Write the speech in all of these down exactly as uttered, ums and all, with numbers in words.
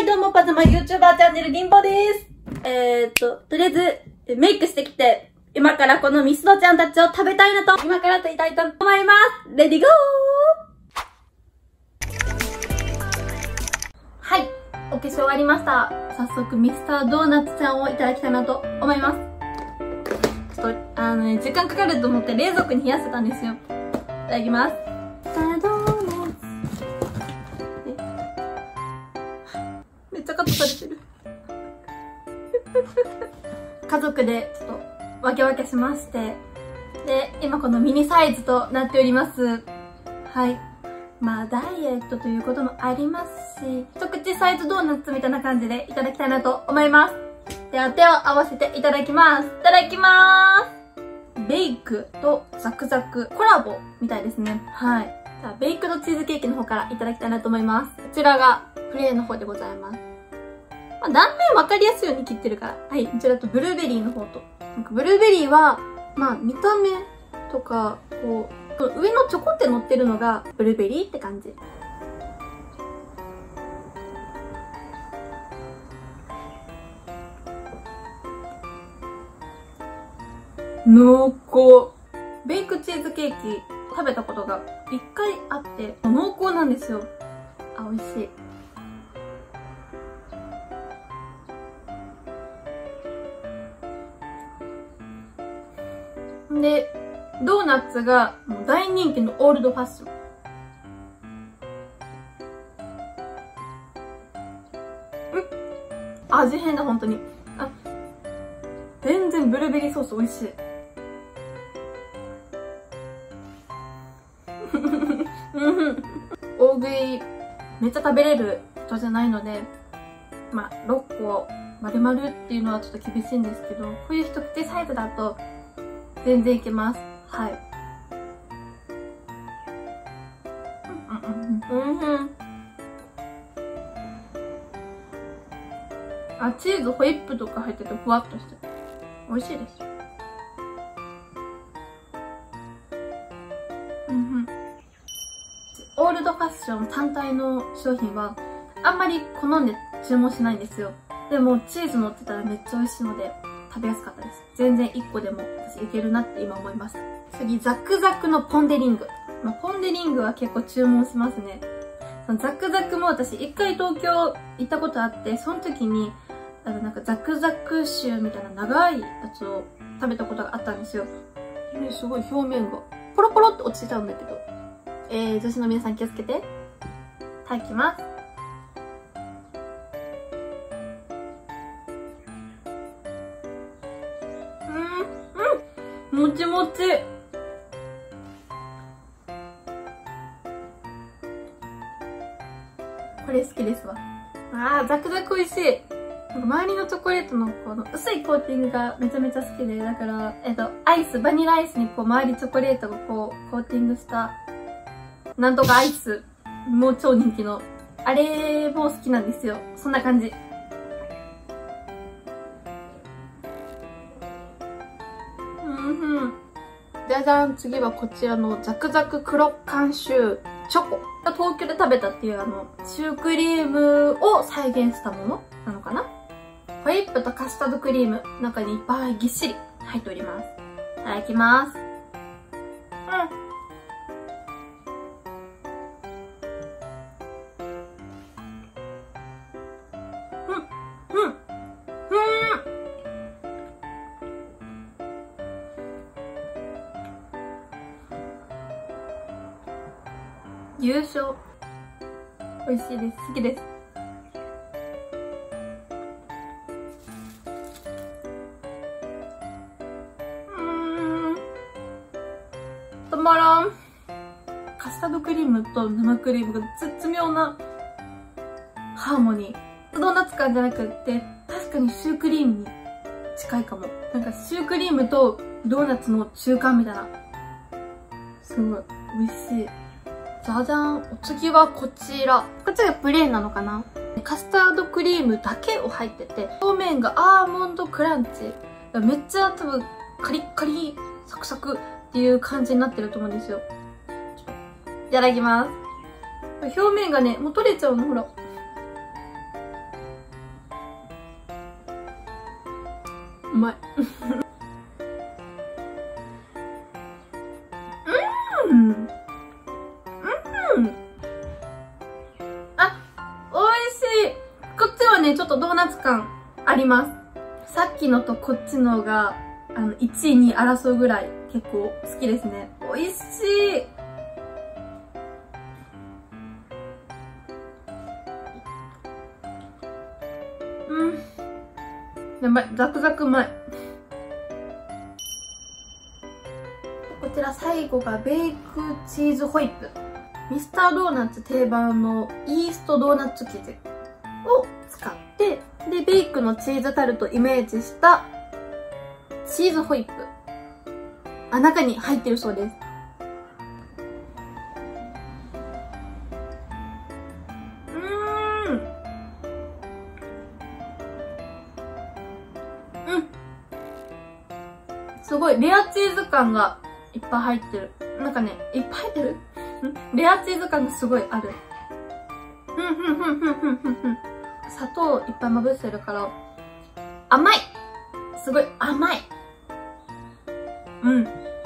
はいどうもパジャマ YouTuber チャンネル銀ポです。えーっと、とりあえずメイクしてきて、今からこのミスドちゃんたちを食べたいなと、今から食べたいと思います。レディーゴー。はい、お化粧終わりました。早速ミスタードーナツちゃんをいただきたいなと思います。ちょっと、あのね、時間かかると思って冷蔵庫に冷やしてたんですよ。いただきます。ミスタードーナツ。めっちゃカットされてる。家族でちょっと分け分けしまして、で、今このミニサイズとなっております。はい。まあ、ダイエットということもありますし、一口サイズドーナツみたいな感じでいただきたいなと思います。では、手を合わせていただきます。いただきまーす。ベイクとザクザクコラボみたいですね。はい。じゃあ、ベイクドチーズケーキの方からいただきたいなと思います。こちらがプレーンの方でございます。まあ、断面分かりやすいように切ってるから。はい。こちらとブルーベリーの方と。なんかブルーベリーは、まあ見た目とか、こう、上のチョコって乗ってるのがブルーベリーって感じ。濃厚。ベイクチーズケーキ食べたことが一回あって、濃厚なんですよ。あ、美味しい。で、ドーナツがもう大人気のオールドファッション。うん味変だ、本当に。あ、全然ブルーベリーソース美味しい。大食いめっちゃ食べれる人じゃないので、まあ、ろっこ丸々っていうのはちょっと厳しいんですけど、こういう一口サイズだと、全然いけます。はい。うんうんうん。あ、チーズ、ホイップとか入っててふわっとして美味しいです。うんうん。オールドファッション単体の商品はあんまり好んで注文しないんですよ。でもチーズ乗ってたらめっちゃ美味しいので食べやすかったです。全然いっこでも私いけるなって今思いました。次、ザクザクのポンデリング。まあ、ポンデリングは結構注文しますね。そのザクザクも私一回東京行ったことあって、その時に、あのなんかザクザクシューみたいな長いやつを食べたことがあったんですよ。すごい表面がポロポロって落ちちゃうんだけど。えー、女子の皆さん気をつけて。いただきます。もちもち。これ好きですわ。あー、ザクザク美味しい。なんか周りのチョコレートのこの薄いコーティングがめちゃめちゃ好きで、だから、えっと、アイス、バニラアイスにこう周りチョコレートがこうコーティングした、なんとかアイス、もう超人気の、あれも好きなんですよ。そんな感じ。じゃじゃん、次はこちらのザクザク黒監修チョコ。東京で食べたっていうあの、シュークリームを再現したものなのかな。ホイップとカスタードクリーム、中にいっぱいぎっしり入っております。いただきます。うん。うん。うん。うん。優勝。美味しいです。好きです。うーん。たまらん。カスタードクリームと生クリームが絶妙なハーモニー。ドーナツ感じゃなくって、確かにシュークリームに近いかも。なんかシュークリームとドーナツの中間みたいな。すごい。美味しい。じゃじゃん。お次はこちら。こっちがプレーンなのかな。カスタードクリームだけを入ってて、表面がアーモンドクランチ。めっちゃ多分カリッカリサクサクっていう感じになってると思うんですよ。いただきます。表面がね、もう取れちゃうの、ほら。 うまい。うん。うん。あ、美味しい。こっちはね、ちょっとドーナツ感あります。さっきのとこっちのが、あの、いちいに争うぐらい結構好きですね。美味しい。うん。やばい、ザクザクうまい。こちら最後がベイクチーズホイップ。ミスタードーナツ定番のイーストドーナツ生地を使って、で、ベイクのチーズタルトイメージしたチーズホイップ。あ、中に入ってるそうです。うーん。うん。すごい、レアチーズ感がいっぱい入ってる。なんかね、いっぱい入ってる？んレアチーズ感がすごいある。ふんふんふんふんふんふんふん。砂糖いっぱいまぶしてるから、甘い！すごい甘い。うん。うん。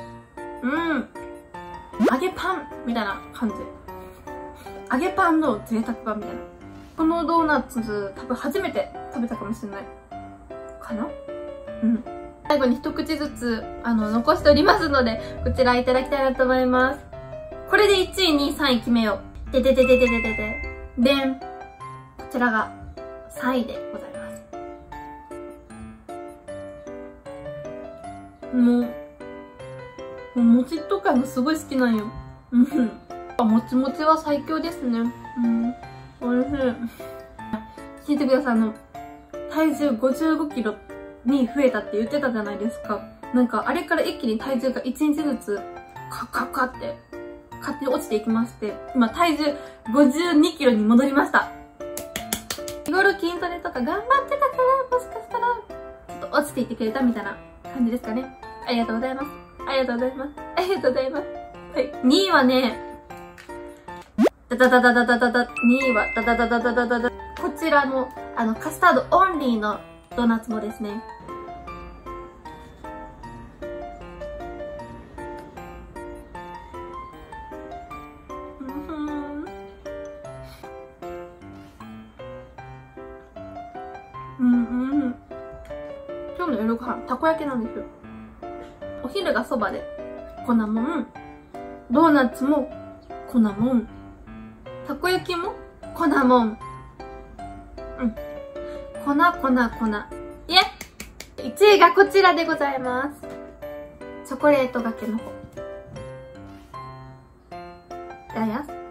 揚げパンみたいな感じ。揚げパンの贅沢版みたいな。このドーナツ多分初めて食べたかもしれない。かな？うん。最後に一口ずつ、あの、残しておりますので、こちらいただきたいなと思います。これでいちい、にい、さんい決めよう。でででででででで。でん。こちらがさんいでございます。もう、もうもちっと感がすごい好きなんよ。うん。もちもちは最強ですね。うん。おいしい。聞いてください。あの、体重ごじゅうごキロに増えたって言ってたじゃないですか。なんか、あれから一気に体重がいちにちずつ、カッカッカって、勝手に落ちていきまして、今体重ごじゅうにキロに戻りました。日頃筋トレとか頑張ってたから、もしかしたら、ちょっと落ちていってくれたみたいな感じですかね。ありがとうございます。ありがとうございます。ありがとうございます。はい。にいはね、ダダダダダダダダ、にいはダダダダダダダダ、こちらの、あの、カスタードオンリーのドーナツもですね。うんうん。今日の夜ご飯、たこ焼きなんですよ。お昼がそばで、粉もん。ドーナツも粉もん。たこ焼きも粉もん。うん。粉、粉、粉。いえ !いちいがこちらでございます。チョコレートがけの方。だやす。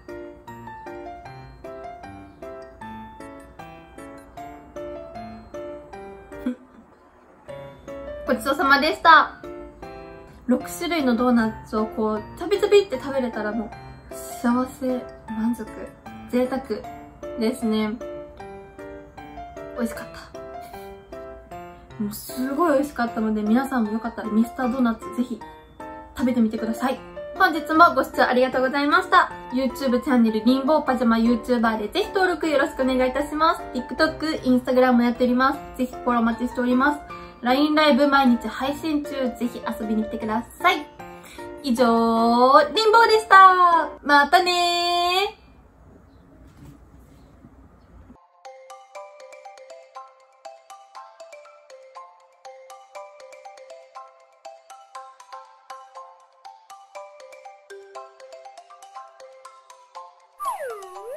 ごちそうさまでした。ろくしゅるいのドーナツをこう、ちょびちょびって食べれたらもう、幸せ、満足、贅沢ですね。美味しかった。もうすごい美味しかったので、皆さんもよかったらミスタードーナツぜひ食べてみてください。本日もご視聴ありがとうございました。YouTube チャンネルリンボーパジャマ YouTuber でぜひ登録よろしくお願いいたします。TikTok、Instagram もやっております。ぜひフォローお待ちしております。ライン ライブ毎日配信中、ぜひ遊びに来てください。以上、リンボーでした。またねー。 Mm-hmm.